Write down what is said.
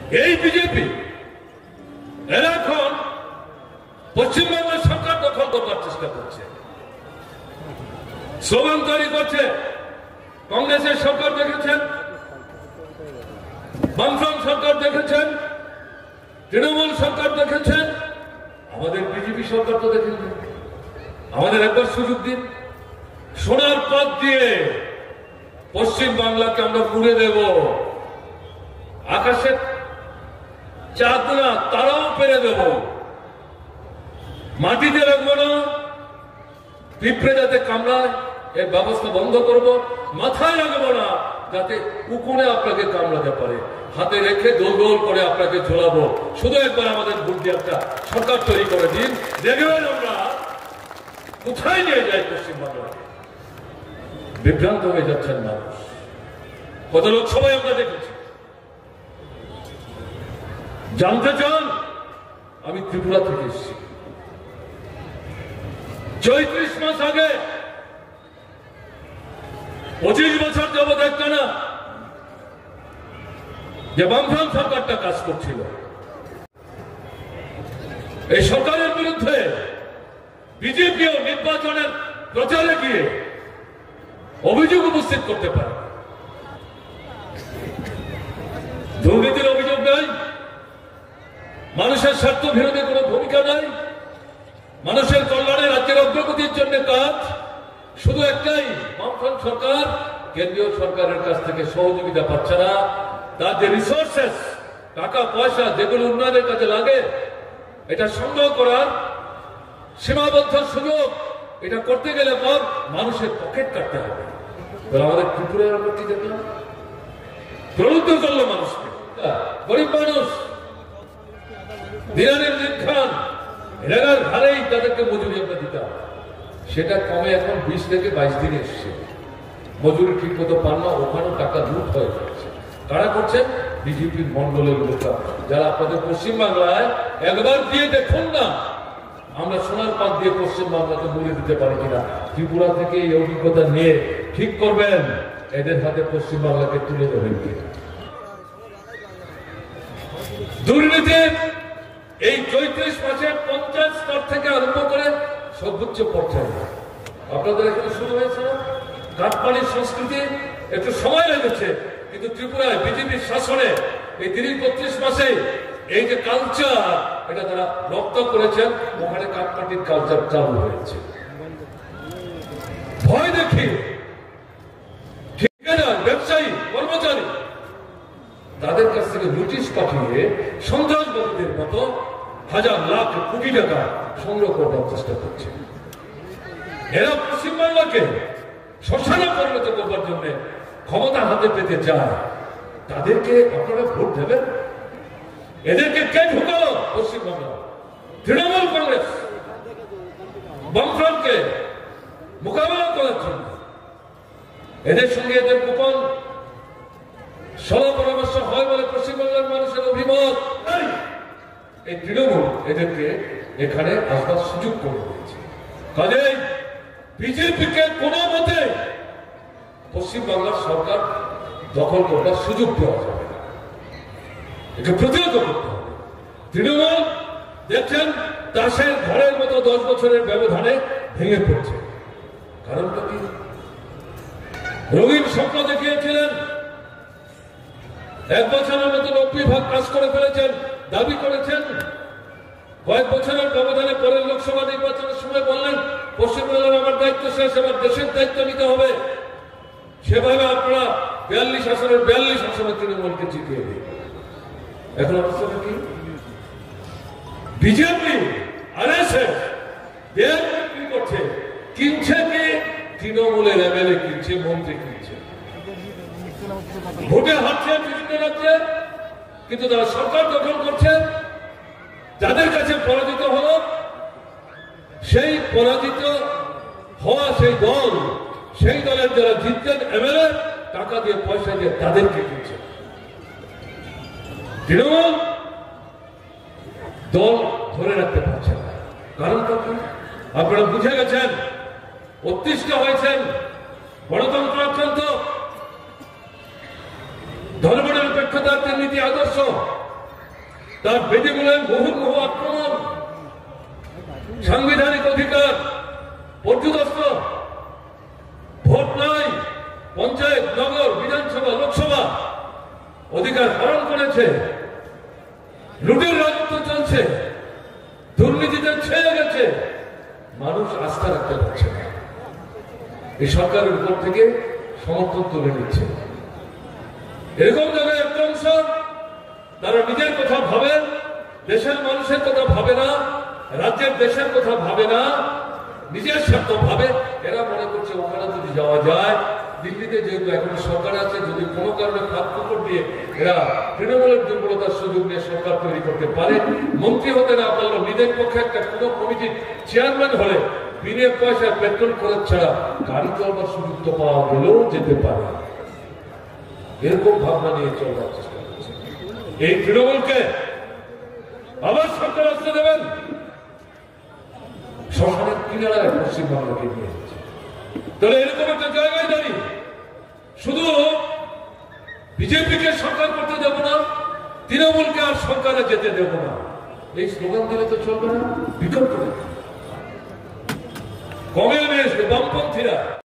এই বিজেপি এরা এখন পশ্চিমবঙ্গের সরকার দখল করবার চেষ্টা করছে, স্লোগান তৈরি করছে। কংগ্রেসের সরকার দেখেছেন, বামফ্রন্ট সরকার দেখেছেন, তৃণমূল সরকার দেখেছেন, আমাদের বিজেপি সরকার তো দেখেছেন। আমাদের একবার সুযোগ দিন, সোনার পথ দিয়ে পশ্চিম বাংলাকে আমরা মুড়ে দেব, আকাশের চাঁদ না তারাও পেরে দেব, মাটিতে রাখবো না, পিঁপড়ে যাতে কামড়ায় এর ব্যবস্থা বন্ধ করব, মাথায় রাখবো না যাতে কুকুরে আপনাকে কামড়াতে পারে, হাতে রেখে দোল দোল করে আপনাকে ঝোলাবো। শুধু একবার আমাদের বুদ্ধি একটা সরকার তৈরি করে দিন, দেখবেন আমরা কোথায় নিয়ে যাই পশ্চিমবাংলাকে। বিভ্রান্ত হয়ে যাচ্ছেন মানুষ, কত লোক সবাই আমরা দেখেছি। জানতে চান, আমি ত্রিপুরা থেকে এসেছি। 34 মাস আগে 25 বছর যাবৎ একটা না যে বামফ্রন্ট সরকারটা কাজ করছিল, এই সরকারের বিরুদ্ধে বিজেপিও নির্বাচনের প্রচারে গিয়ে অভিযোগ উপস্থিত করতে পারে। দুর্নীতির অভিযোগ নাই, মানুষের স্বার্থ বিরোধী কোনো ভূমিকা নাই, মানুষের কল্যাণে রাজ্যের অগ্রগতির জন্য কাজ। শুধু একটাই, বামফ্রন্ট সরকার কেন্দ্রীয় সরকারের কাছ থেকে সহযোগিতা পাচ্ছে না, তার যে রিসোর্সেস টাকা পয়সা যেগুলো উন্নয়নের কাজে লাগে এটা সংগ্রহ করার সীমাবদ্ধ সুযোগ, এটা করতে গেলে পর মানুষের পকেট কাটতে হবে। আমাদের ত্রিপুরার আমরা কি দেখলাম, প্রলুব্ধ করলো মানুষকে, গরিব মানুষ দিনের দিন খান, এলাকার ভারেই তাদেরকে মজুরি আমরা দিতে হবে, সেটা কমে এখন 20 থেকে 22 দিন এসছে। মজুরি ঠিক মতো পান না, ওখানেও টাকা লুট হয়ে যাচ্ছে। কারা করছেন? বিজেপির মন্ডলের লোকরা, যারা আপনাদের পশ্চিমবাংলায় একবার দিয়ে দেখুন না আমরা সোনার পাত দিয়ে পশ্চিমবাংলাকে মুড়ে দিতে পারি কিনা। ত্রিপুরা থেকে এই অভিজ্ঞতা নিয়ে ঠিক করবেন এদের হাতে পশ্চিমবাংলাকে তুলে দেবেন কিনা। দুর্নীতি এই 34 মাসে 50 স্তর থেকে আরম্ভ করে সর্বোচ্চ পর্যায়ে আপনাদের এখানে শুরু হয়েছে না। কাঠপাড়ির সংস্কৃতি একটু সময় লেগেছে, কিন্তু ত্রিপুরায় বিজেপির শাসনে এই 30-32 মাসে এই যে কালচার এটা তারা রপ্ত করেছেন, ওখানে কাঠপাটির কালচার চালু হয়েছে। ভয় দেখি ঠিকাদার, ব্যবসায়ী, কর্মচারী তাদের কাছ থেকে নোটিশ পাঠিয়ে সন্ত্রাসবাদীদের মতো হাজার লাখ কোটি টাকা সংগ্রহ করবার চেষ্টা করছে। এরা পশ্চিমবাংলাকে শ্মশানে পরিণত করবার জন্য ক্ষমতা হাতে পেতে চায়। তাদেরকে আপনারা ভোট দেবেন? এদেরকে কে ঢুকালো পশ্চিমবাংলা? তৃণমূল কংগ্রেস বামফ্রন্টকে মোকাবেলা করার জন্য। এদের সঙ্গে এদের গোপন সলা পরামর্শ হয় বলে পশ্চিমবাংলার মানুষের অভিমত। এই তৃণমূল এদেরকে এখানে আসবার সুযোগ করে দিয়েছে। কাজেই বিজেপিকে কোনো মতে পশ্চিমবাংলার সরকার দখল করবার সুযোগ দেওয়া যাবে না, একে প্রতিহত করতে হবে। তৃণমূল দেখছেন তাসের ঘরের মতো 10 বছরের ব্যবধানে ভেঙে পড়ছে। কারণটা কি? রঙিন স্বপ্ন দেখিয়েছিলেন, 1 বছরের মতো 90% কাজ করে ফেলেছেন, দাবি করেছেন। কয়েক বছরের ব্যবধানে পরের লোকসভা নির্বাচনের সময় বললেন পশ্চিমবঙ্গের আমার দায়িত্ব শেষ, আমার দেশের দায়িত্ব নিতে হবে। সেভাবে আপনারা 42 আসনের 42 আসনে তৃণমূলকে জিতিয়ে দিন। এখন অবস্থাটা কি? বিজেপি আরএসএস দেশ বিক্রি করছে, কিনছে কি? তৃণমূলের এমএলএ কিনছে, মন্ত্রী কিনছে, ভোটে হারছে বিভিন্ন রাজ্যে, কিন্তু তারা সরকার দখল করছে। যাদের কাছে পরাজিত হলো, সেই পরাজিত হওয়া সেই দল, সেই দলের যারা জিতছেন এমএলএ, টাকা দিয়ে পয়সা দিয়ে তাদেরকে কিনছে। তৃণমূল দল ধরে রাখতে পারছে না। কারণটা কি? আপনারা বুঝে গেছেন, অতিষ্ঠ হয়েছেন, গণতন্ত্র আক্রান্ত, ধর্মনিরপেক্ষতার নীতি আদর্শ তার বেদিগুলোয় মুহুর্মুহু আক্রমণ, সাংবিধানিক অধিকার পর্যুদস্ত, ভোট নাই, পঞ্চায়েত, নগর, বিধানসভা, লোকসভা অধিকার হরণ করেছে, লুটের রাজত্ব চলছে, দুর্নীতিতে ছেয়ে গেছে, মানুষ আস্থা রাখতে পারছে না। এই সরকারের উপর থেকে সমর্থন তুলে নিচ্ছে। এরকম জায়গায় একটা অংশ তারা নিজের কথা ভাবে, দেশের মানুষের কথা ভাবে না, রাজ্যের দেশের কথা ভাবে না, নিজের স্বার্থ ভাবে। এরা মনে করছে ওখানে যদি যাওয়া যায়, দিল্লিতে যেহেতু এখন সরকার আছে, যদি কোনো কারণে ফাঁক পুকুর দিয়ে এরা তৃণমূলের দুর্বলতার সুযোগ নিয়ে সরকার তৈরি করতে পারে, মন্ত্রী হতে না পারলো, নিজের পক্ষে একটা কোনো কমিটির চেয়ারম্যান হলে বিনা পয়সায় পেট্রোল খরচ ছাড়া গাড়ি চলবার সুযোগ তো পাওয়া গেলেও যেতে পারে। এরকম ভাবনা নিয়ে চলবার চেষ্টা করছে। এই তৃণমূলকে আবার সরকার আসতে দেবেন? সরকারের কিনারায় পশ্চিমবাংলাকে নিয়ে যাচ্ছে। তাহলে এরকম একটা জায়গায় দাঁড়িয়ে শুধু বিজেপিকে সরকার করতে দেব না, তৃণমূলকে আর সরকারে যেতে দেব না, এই স্লোগান দিলে তো চলবে না। বিকল্প কমিউনিস্ট, বামপন্থীরা